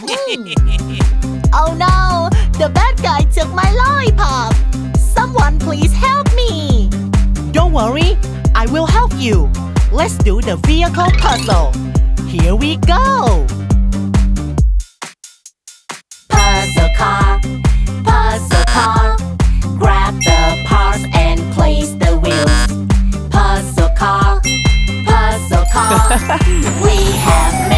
Oh no! The bad guy took my lollipop! Someone please help me! Don't worry, I will help you. Let's do the vehicle puzzle. Here we go! Puzzle car, grab the parts and place the wheels. Puzzle car, we have made